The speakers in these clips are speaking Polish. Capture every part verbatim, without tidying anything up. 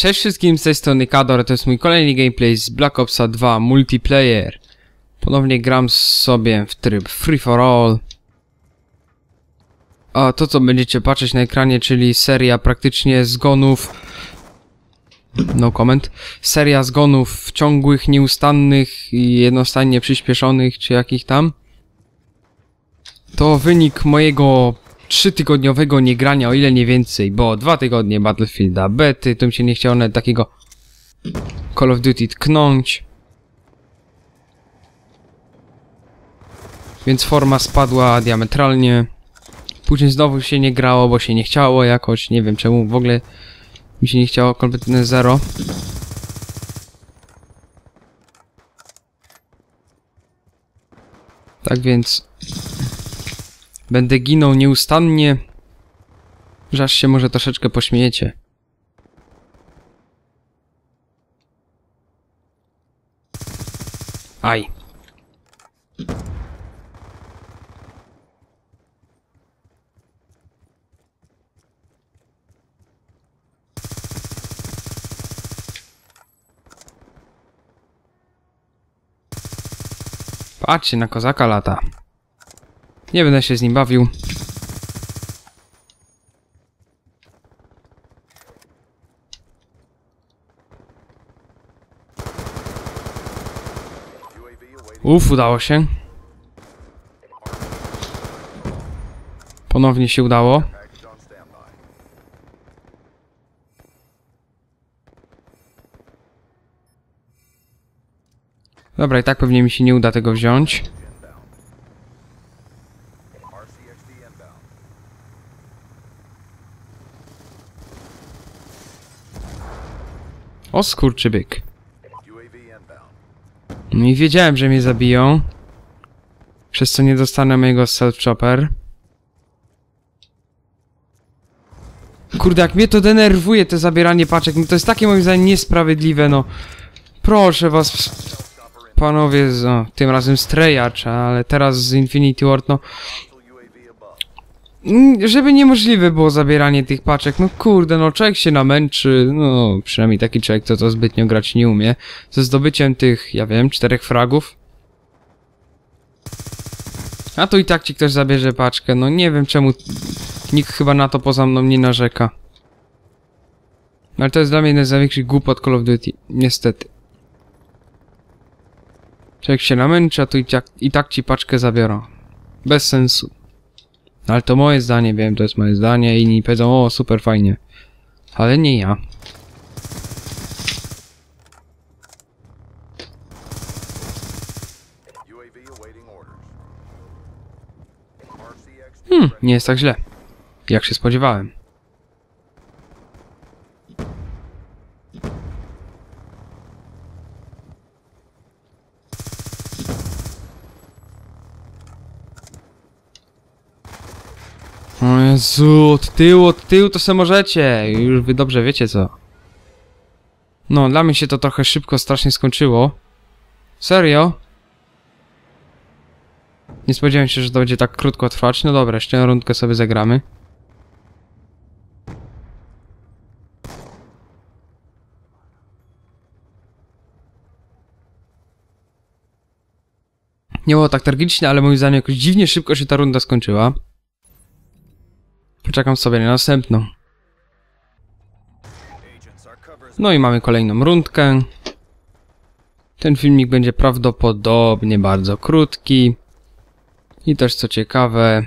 Cześć wszystkim, z tej strony Kador, to jest mój kolejny gameplay z Black Opsa dwa Multiplayer. Ponownie gram sobie w tryb Free for All. A to co będziecie patrzeć na ekranie, czyli seria praktycznie zgonów... No comment. Seria zgonów ciągłych, nieustannych i jednostronnie przyspieszonych, czy jakich tam. To wynik mojego trzytygodniowego niegrania, o ile nie więcej, bo dwa tygodnie Battlefielda bety, to mi się nie chciało nawet takiego Call of Duty tknąć. Więc forma spadła diametralnie. Później znowu się nie grało, bo się nie chciało jakoś, nie wiem czemu, w ogóle mi się nie chciało, kompletne zero. Tak więc będę ginął nieustannie, że aż się może troszeczkę pośmiejecie. Aj. Patrzcie, na kozaka lata. Nie będę się z nim bawił. Uff, udało się. Ponownie się udało. Dobra, i tak pewnie mi się nie uda tego wziąć. O skurczybyk. No i wiedziałem, że mnie zabiją. Przez co nie dostanę mojego self-chopper. Kurde, jak mnie to denerwuje, to zabieranie paczek. No to jest takie moim zdaniem niesprawiedliwe, no. Proszę was, panowie, z, no, tym razem z Treyarch, ale teraz z Infinity Ward, no. Żeby niemożliwe było zabieranie tych paczek, no kurde, no człowiek się namęczy, no przynajmniej taki człowiek, co to zbytnio grać nie umie, ze zdobyciem tych, ja wiem, czterech fragów. A tu i tak ci ktoś zabierze paczkę, no nie wiem czemu nikt chyba na to poza mną nie narzeka. Ale to jest dla mnie jeden z największych głupot Call of Duty, niestety. Człowiek się namęczy, a tu i tak, i tak ci paczkę zabiorą. Bez sensu. Ale to moje zdanie, wiem, to jest moje zdanie i inni powiedzą, o super fajnie. Ale nie ja. Hmm, nie jest tak źle. Jak się spodziewałem. O Jezu, od tyłu, od tyłu to se możecie. Już wy dobrze wiecie co. No, dla mnie się to trochę szybko strasznie skończyło. Serio? Nie spodziewałem się, że to będzie tak krótko trwać. No dobra, jeszcze rundkę sobie zagramy. Nie było tak tragicznie, ale moim zdaniem jakoś dziwnie szybko się ta runda skończyła. Poczekam sobie na następną. No i mamy kolejną rundkę. Ten filmik będzie prawdopodobnie bardzo krótki. I też co ciekawe...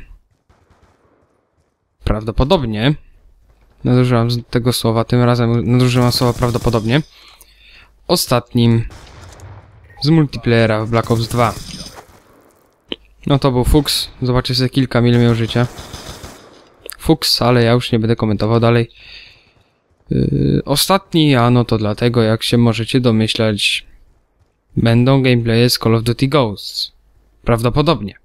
Prawdopodobnie... Nadużyłam tego słowa, tym razem nadużyłam słowa prawdopodobnie. Ostatnim... Z multiplayera w Black Ops dwa. No to był Fuchs. Zobaczcie sobie kilka mil miał życia. Fuchs, ale ja już nie będę komentował dalej. Yy, ostatni, a no to dlatego, jak się możecie domyślać, będą gameplaye z Call of Duty Ghosts. Prawdopodobnie.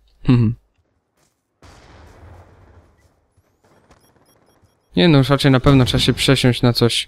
Nie no, już raczej na pewno trzeba się przesiąść na coś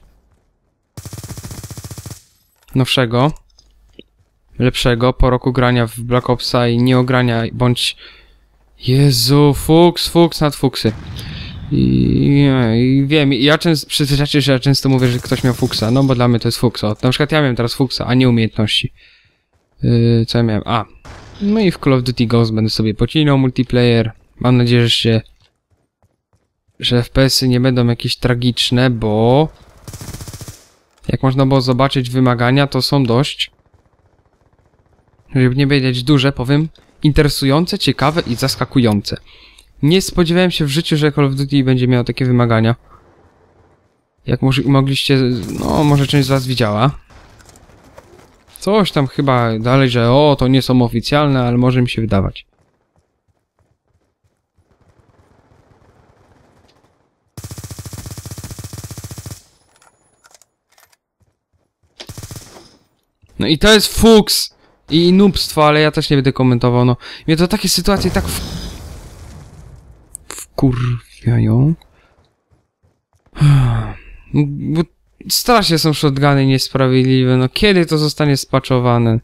nowszego, lepszego, po roku grania w Black Opsa i nie ogrania, bądź... Jezu, Fuchs, Fuchs nad Fuchsy. I, i wiem, ja często, przyzwyczajcie, że ja często mówię, że ktoś miał fuksa, no bo dla mnie to jest fuksa. Na przykład ja miałem teraz fuksa, a nie umiejętności. Yy, co ja miałem? A. No i w Call of Duty Ghost będę sobie pocinał multiplayer. Mam nadzieję, że się... że F P S-y nie będą jakieś tragiczne, bo... jak można było zobaczyć, wymagania to są dość... żeby nie powiedzieć duże, powiem, interesujące, ciekawe i zaskakujące. Nie spodziewałem się w życiu, że Call of Duty będzie miało takie wymagania. Jak może, mogliście... no, może część z was widziała. Coś tam chyba dalej, że o, to nie są oficjalne, ale może mi się wydawać. No i to jest fuks i nubstwo, ale ja też nie będę komentował, no. Mnie to takie sytuacje tak w... wkurwiają. Bo strasznie są shotguny niesprawiedliwe, no kiedy to zostanie spaczowane?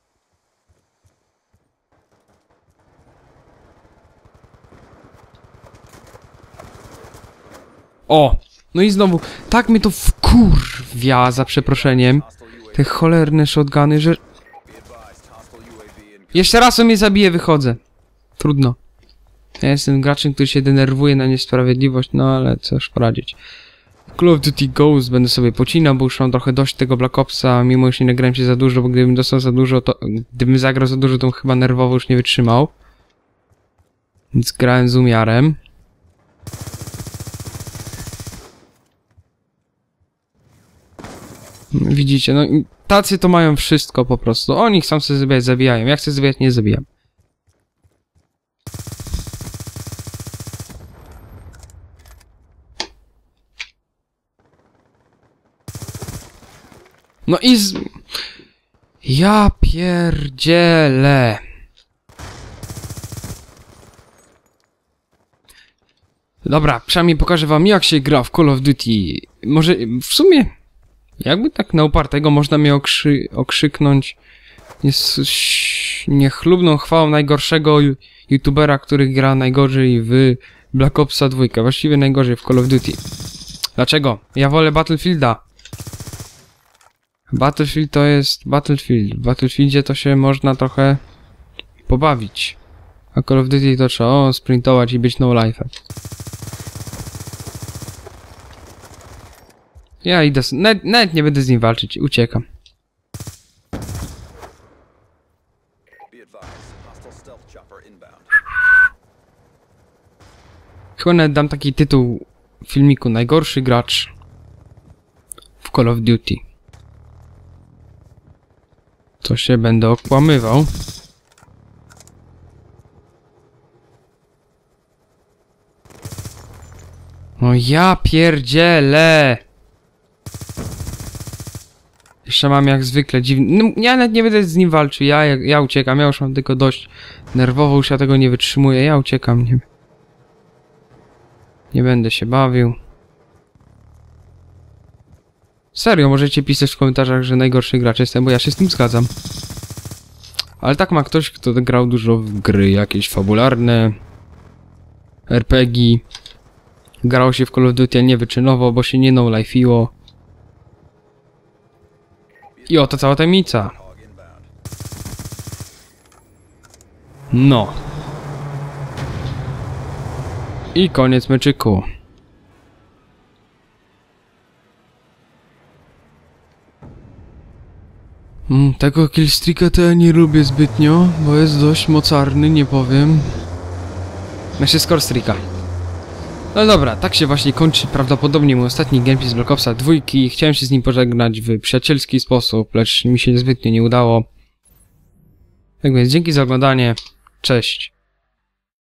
O! No i znowu, tak mnie to wkurwia, za przeproszeniem. Te cholerne shotguny, że... Jeszcze raz on mnie zabije, wychodzę. Trudno. Ja jestem graczem, który się denerwuje na niesprawiedliwość, no ale cóż poradzić. Call of Duty Ghost będę sobie pocinał, bo już mam trochę dość tego Black Opsa, mimo że nie nagrałem się za dużo, bo gdybym dostał za dużo, to... gdybym zagrał za dużo, to chyba nerwowo już nie wytrzymał. Więc grałem z umiarem. Widzicie, no tacy to mają wszystko po prostu. Oni chcą sobie zabijać, zabijają. Jak chcę zabijać, nie zabijam. No i z... ja pierdzielę. Dobra, przynajmniej pokażę wam, jak się gra w Call of Duty. Może w sumie... jakby tak na upartego można mnie okrzy okrzyknąć niechlubną chwałą najgorszego youtubera, który gra najgorzej w Black Opsa dwa. Właściwie najgorzej w Call of Duty. Dlaczego? Ja wolę Battlefielda. Battlefield to jest Battlefield. W Battlefieldzie to się można trochę pobawić. A Call of Duty to trzeba o, sprintować i być no life. Ja idę, nawet, nawet nie będę z nim walczyć, uciekam. Chyba nawet dam taki tytuł filmiku: najgorszy gracz w Call of Duty. To się będę okłamywał. No ja pierdzielę! Jeszcze mam jak zwykle dziwny... No, ja nawet nie będę z nim walczył, ja, ja uciekam, ja już mam tylko dość nerwowo, już ja tego nie wytrzymuję, ja uciekam, nie... Nie będę się bawił. Serio, możecie pisać w komentarzach, że najgorszy gracz jestem, bo ja się z tym zgadzam. Ale tak ma ktoś, kto grał dużo w gry jakieś fabularne, er pe gie, grał się w Call of Duty nie wyczynowo, bo się nie no-life'iło. I oto cała tajemnica. No. I koniec meczyku. Mm, tego killstreaka to ja nie lubię zbytnio, bo jest dość mocarny, nie powiem. Znaczy scorestreaka. No dobra, tak się właśnie kończy prawdopodobnie mój ostatni gameplay z Black Opsa dwa. Chciałem się z nim pożegnać w przyjacielski sposób, lecz mi się zbytnio nie udało. Tak więc dzięki za oglądanie. Cześć.